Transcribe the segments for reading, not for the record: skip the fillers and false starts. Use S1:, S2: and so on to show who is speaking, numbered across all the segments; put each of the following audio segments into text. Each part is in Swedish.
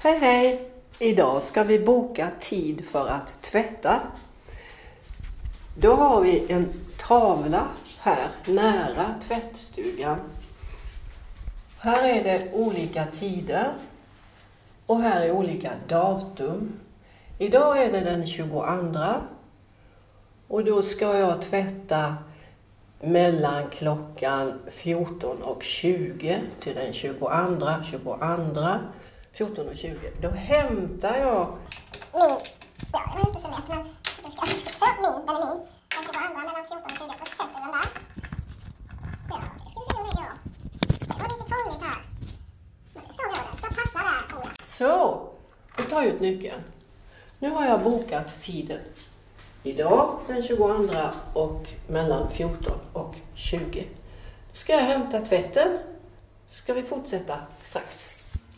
S1: Hej hej! Idag ska vi boka tid för att tvätta. Då har vi en tavla här nära tvättstugan. Här är det olika tider och här är olika datum. Idag är det den 22 och då ska jag tvätta mellan klockan 14:20 till den 22, 14:20. Då hämtar jag
S2: den är inte så lätt, men den ska fixa den 22 mellan 14:20 och sätter den där. Ja, det ska vi se hur det går. Det var lite krångligt här. Men det står nog, den ska passa där, tror jag.
S1: Så, då tar jag ut nyckeln. Nu har jag bokat tiden. Idag den 22 och mellan 14:20. Då ska jag hämta tvätten. Ska vi fortsätta strax.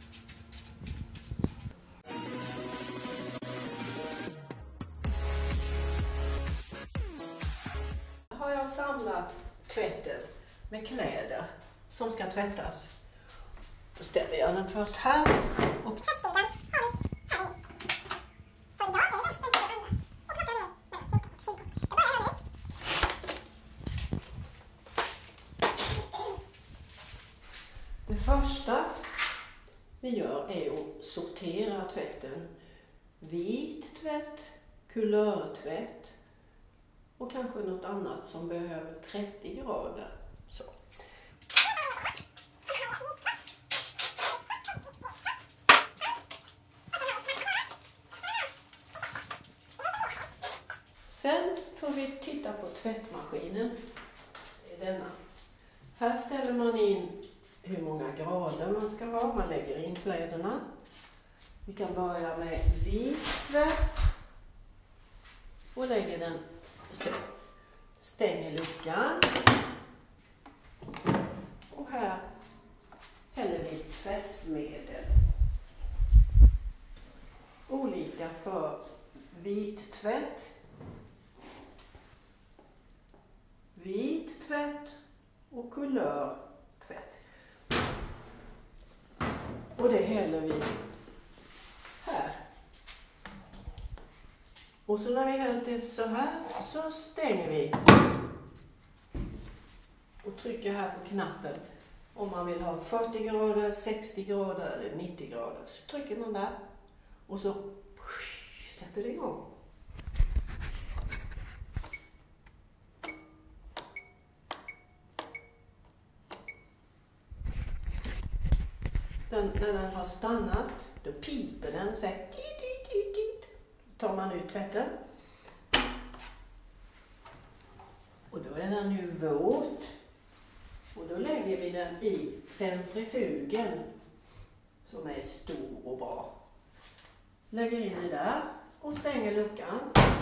S1: Har jag samlat tvätten med kläder som ska tvättas. Då ställer jag den först här och
S2: Tvättstugan har vi här inne. Och idag är det den 22 och klockan är mellan 14:20. Jag börjar här nu.
S1: det första vi gör är att sortera tvätten. Vit tvätt, kulörtvätt och kanske något annat som behöver 30 grader. Så. Sen får vi titta på tvättmaskinen. Det är denna. Här ställer man in hur många grader man ska ha. Man lägger in kläderna. Vi kan börja med vit tvätt. Och lägger den så. Stänger luckan. Och här häller vi tvättmedel. Olika för vit tvätt och kulörtvätt. Och det häller vi här. Och så när vi hällt det så här så stänger vi. Och trycker här på knappen. Om man vill ha 40 grader, 60 grader eller 90 grader så trycker man där. Och så sätter det igång. När den har stannat, då piper den och säger dit. Då tar man ut tvätten. Och då är den ju våt. Och då lägger vi den i centrifugen som är stor och bra. Lägger in det där och stänger luckan.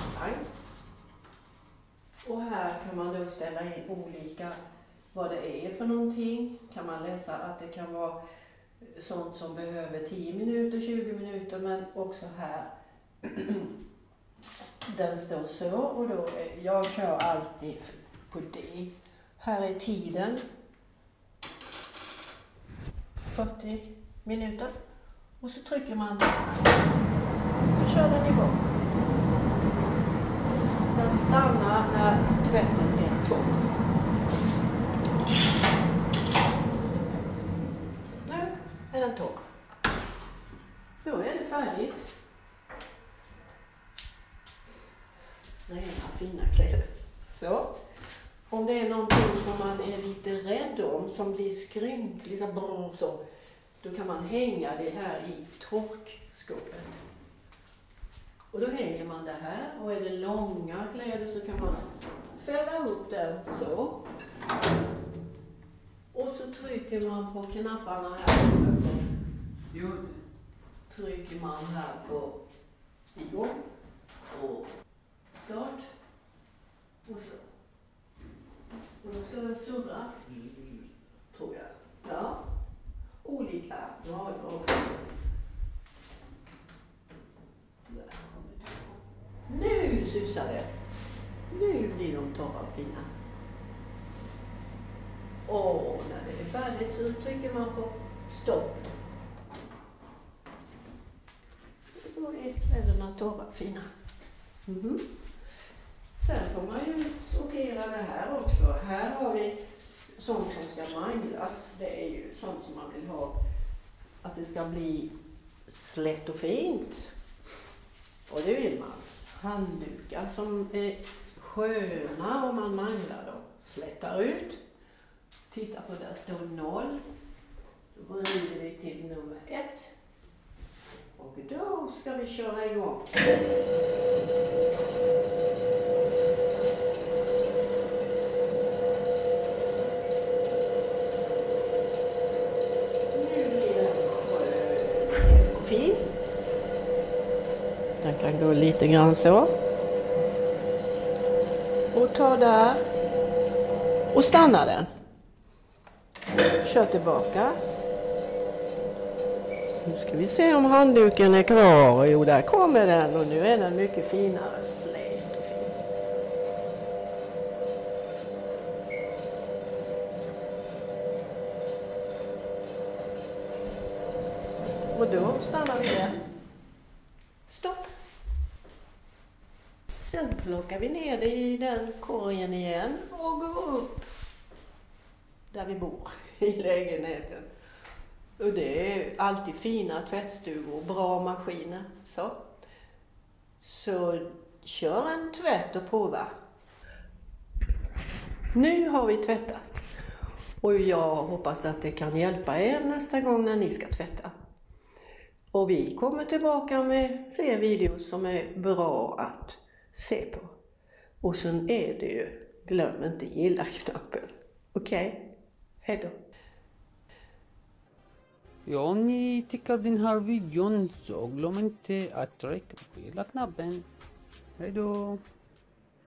S1: Och här kan man då ställa in olika vad det är för någonting. Kan man läsa att det kan vara sånt som behöver 10 minuter, 20 minuter, men också här. Den står så och då jag kör alltid på det. Här är tiden. 40 minuter. Och så trycker man så kör den igång. Den stannar när tvätten är torr. Nu är den torr. Då är det färdigt. Rena fina kläder. Så. Om det är någonting som man är lite rädd om, som blir skrynklig så, då kan man hänga det här i torkskåpet. Och då hänger man det här, och är det långa kläder så kan man fälla upp den så. Och så trycker man på knapparna här. Trycker man här på igång och start och så. Och då ska den surra, tror jag. Ja, olika grader. Nu susar det. Nu blir de torra och fina. Och när det är färdigt så trycker man på stopp. torra fina. Sen får man ju sortera det här också. Här har vi sånt som ska manglas. Det är ju sånt som man vill ha, att det ska bli slätt och fint. Och det vill man. Handdukar som är sköna om man manglar dem. Slätar ut. Titta på där står 0. Då vrider vi till nummer 1. Och då ska vi köra igång. Nu blir den skön och fin. Den kan gå lite grann så. Och ta där. Och stanna den. Kör tillbaka. Nu ska vi se om handduken är kvar. Jo, där kommer den och nu är den mycket finare. Slät och fin. Och då stannar vi där. Stopp. Sen plockar vi ner det i den korgen igen och går upp där vi bor i lägenheten. Och det är alltid fina tvättstugor och bra maskiner. Så kör en tvätt och prova. Nu har vi tvättat. Och jag hoppas att det kan hjälpa er nästa gång när ni ska tvätta. Och vi kommer tillbaka med fler videos som är bra att se på. Och sen är det ju, glöm inte gilla-knappen. Okej? Hej då.
S3: Ja, om ni tycker den här videon så glöm inte att trycka på gilla-knappen. Hej då!